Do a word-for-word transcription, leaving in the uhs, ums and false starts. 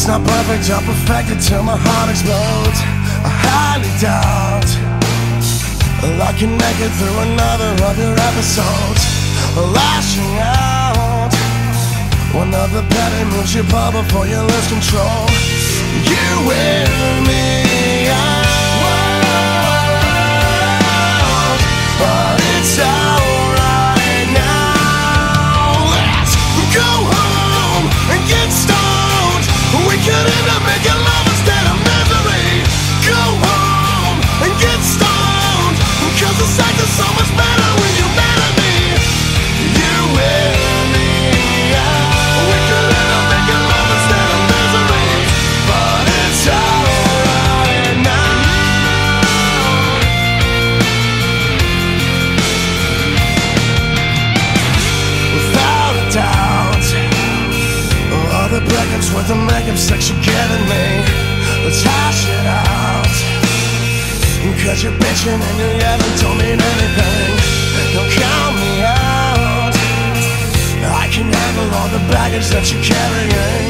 It's not perfect or perfected till my heart explodes. I highly doubt I can make it through another of your episodes. Lashing out, one of the petty moves you pull before you lose control. You wear me out, but it's alright now. Let's go home and get stoned. We could end up making love instead of misery. Go home and get stoned, 'cause the sex is so much better when you're mad at me. You wear me out. We could end up making love instead of misery, but it's alright now. Without a doubt, all the breakups with the makeup sex you're giving me, let's hash it out. 'Cause you're bitching and you haven't told me anything. Don't count me out. I can handle all the baggage that you're carrying.